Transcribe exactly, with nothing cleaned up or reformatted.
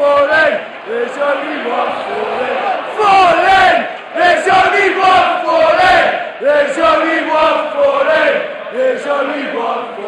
falling, there's only one falling. Falling, there's only one falling. There's only one falling. There's only one falling.